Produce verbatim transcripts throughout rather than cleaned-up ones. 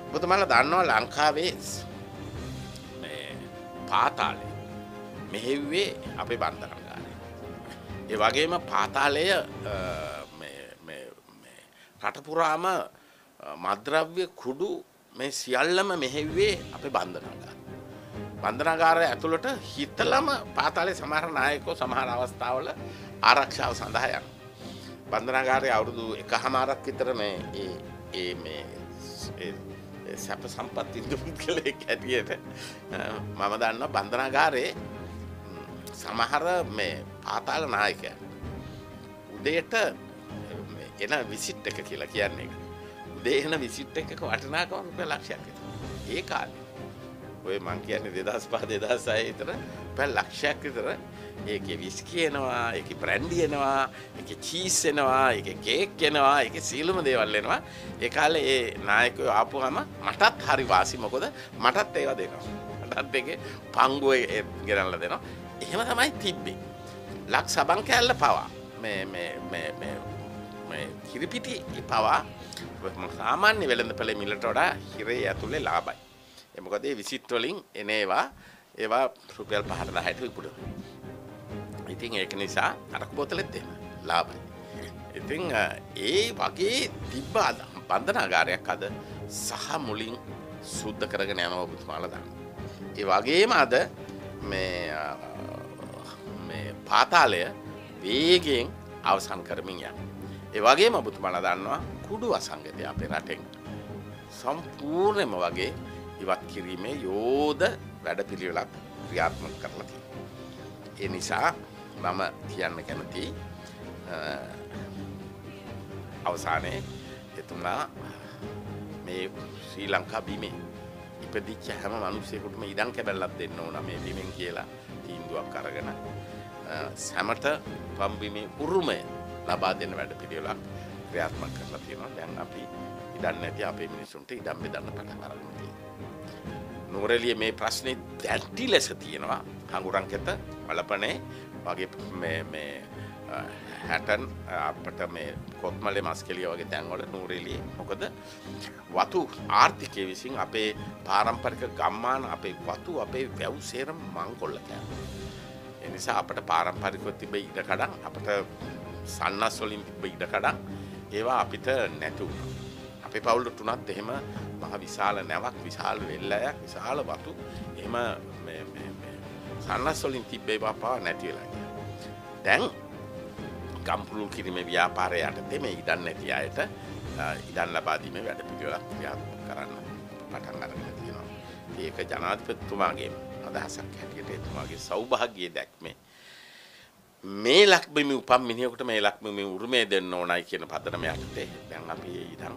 ඔබතුමාලා දන්නවා ලංකාවේ මේ පාතාලේ මෙහෙව්වේ අපේ බන්ධනාගාරය. ඒ වගේම පාතාලය මේ මේ මේ රට පුරාම මද්ද්‍රව්‍ය කුඩු මේ සියල්ලම මෙහෙව්වේ අපේ බන්ධනාගාරය. බන්ධනාගාරය ඇතුළට හිතලම පාතාලේ සමහර නායකයෝ සමහර අවස්ථාවල ආරක්ෂාව සඳහා යනවා. බන්ධනාගාරයේ අවුරුදු එකහමාරක් විතර මේ ඒ ඒ මේ සැප සම්පත් ඉන්න පුද්ගලයෙක් හැටියට මම දන්නවා බන්ධනාගාරයේ සමහර මේ පාතාල නායකයන් උදේට එන විසිට් එක කියලා කියන්නේ ඒක. උදේ එන විසිට් එකක වටිනාකම රුපියල් ලක්ෂයක් විතර. ඒ කාලේ ඔය මං කියන්නේ දෙදහස් පහ දෙදහස් හය විතර රුපියල් ලක්ෂයක් විතර ඒකේ විස්කි එනවා, ඒකේ බ්‍රැන්ඩි එනවා, ඒකේ චීස් එනවා, ඒකේ කේක් එනවා, ඒකේ සීලම දේවල් එනවා. ඒ කාලේ ඒ නායකයෝ ආපුවම මටත් හරි වාසි. මොකද මටත් ඒවා දෙනවා. මටත් ඒකේ පංගුව ගෙනල්ලා දෙනවා. එහෙම තමයි තිබ්බේ. ලක් සබන් කෑල්ල පවා මේ මේ මේ මේ මේ කිරිපිටි පවා සාමාන්‍ය වෙළඳපොලේ මිලට වඩා හිරේ ඇතුලේ ලාභයි. ඒ මොකද ඒ විසිට් වලින් එන ඒවා ඒවා රුපියල් පහට දහයට විකුණනවා. ඉතින් ඒක නිසා අරක බෝතලෙත් එහෙම ලාභයි. ඉතින් ඒ වගේ තිබ්බ බන්ධනාගාරයක් අද සහ මුලින් සුද්ධ කරගෙන යනවා ඔබතුමාලා දන්නවා. ඒ වගේම අද මේ මේ පාතාලය වේගයෙන් අවසන් කරමින් යනවා. ඒ වගේම ඔබතුමාලා දන්නවා කුඩු අසංගතය අපේ රටෙන් සම්පූර්ණයෙන්ම වගේ ඉවත් කිරීමේ යෝධ වැඩපිළිවෙලක් ක්‍රියාත්මක කරලා තියෙනවා. ඒ නිසා මම කියන්න කැමති අවසානයේ එතුමා මේ ශ්‍රී ලංකා බිමේ ඉපදිච්ච හැම මිනිසෙකුටම ඉඩම් කැබැල්ලක් දෙන්න ඕන මේ බිමෙන් කියලා තීන්දුවක් අරගෙන සැමට පම්බිමේ උරුමය ලබා දෙන වැඩ පිළිවෙලක් ක්‍රියාත්මක කරලා තියෙනවා. දැන් අපි ඉඩම් නැති අපේ මිනිසුන්ට ඉඩම් බෙදන්න පටන් අරගෙන තියෙනවා. නුවරඑළිය මේ ප්‍රශ්නේ දැඩි ලෙස තියෙනවා. හඟුරන්කෙත වලපනේ වගේ මේ මේ හැටන් අපිට මේ කොත්මලේ මස්කෙලිය වගේ තැන්වල නුවරඑළියේ මොකද වතු ආර්ථිකය විසින් අපේ පාරම්පරික ගම්මාන අපේ වතු අපේ වැව් සේරම මංකොල්ල කරනවා. ඒ නිසා අපිට පාරම්පරිකව තිබෙ ඉඩකඩම් අපිට සන්නස් වලින් තිබෙ ඉඩකඩම් ඒවා අපිට නැති වුණා. අපේ පවුලට උනත් එහෙම මහ විශාල නැවක් විශාල වෙල්ලයක් විශාල වතු එහෙම මේ මේ මේ සන්නස් වලින් තිබ්බේ බපා නැති වෙලා ගියා. දැන් ගම්පුරුල් කිරීමේ ව්‍යාපාරය යටතේ මේ ඉඩම් නැති අයට ඉඩම් ලබා දීමේ වැඩ පිළිවෙලක් ක්‍රියාත්මක කරන්න පටන් අරගෙන තියෙනවා. ඒක ජනාධිපතිතුමාගේ අදහසක් හැටියට එතුමාගේ සෞභාග්‍යයේ දැක්මේ මේ ලක්බිමේ උපන් මිනිහෙකුට මේ ලක්බිමේ උරුමය දෙන්න ඕනයි කියන පදනම යටතේ දැන් අපි ඉඩම්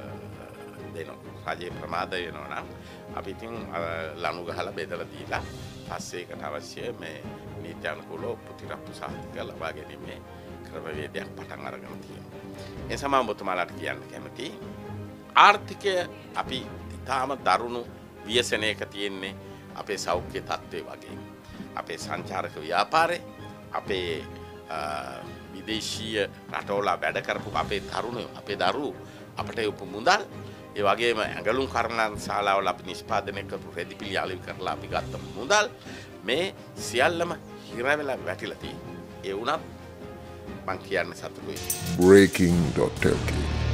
දෙනවා. රජයේ ප්‍රමාද වෙනවා නම් අපි ඉතින් ලනු ගහලා බෙදලා දීලා පස්සේ ඒකට අවශ්‍ය මේ නීත්‍යානුකූලව ප්‍රතිරප්පු සාහිත්‍ය ලබා ගැනීමේ ක්‍රමවේදයක් පටන් අරගෙන තියෙනවා. ඒ සමාන ඔබතුමාලාට කියන්න කැමති ආර්ථිකය අපි ඊටාම දරුණු ව්‍යසනයක තියෙන්නේ අපේ සෞඛ්‍ය තත්ත්වය වගේ. අපේ සංචාරක ව්‍යාපාරේ අපේ විදේශීය රටවල වැඩ කරපු අපේ තරුණයෝ අපේ දරුවෝ අපට උප මුදල් ඒ වගේම ඇඟලුම් කර්මයන් ශාලාවල අපි නිෂ්පාදනය කරපු රෙදිපිලි අලෙවි කරලා අපි ගත්ත මුදල් මේ සියල්ලම හිර වෙලා වැටිලා තියෙනවා. ඒ වුණත් මං කියන්න සතුටුයි. breaking dot l k